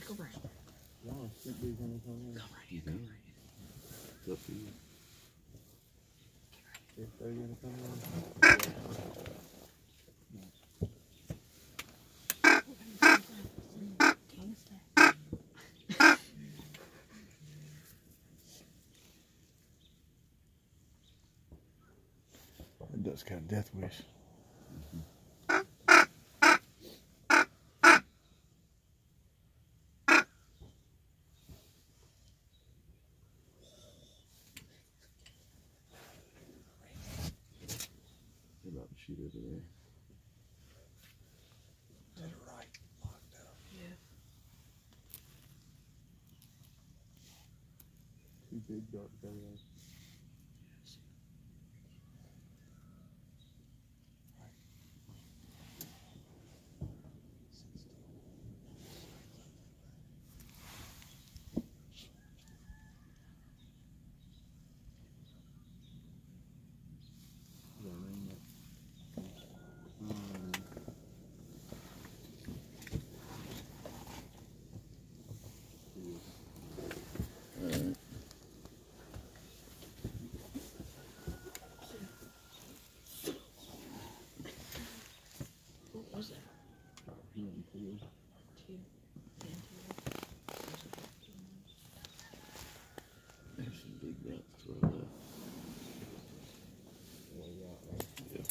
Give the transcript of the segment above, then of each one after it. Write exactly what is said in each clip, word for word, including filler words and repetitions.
No, I think these gonna come in. You can. It's up to you. If they're gonna come in. It does kind of death wish. They're about to shoot over there. That's right. Locked up. Yeah. Two big dark areas. What was that? Two. There's some big rocks to our left. Yeah.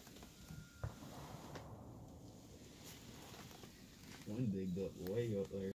One digged up way up there.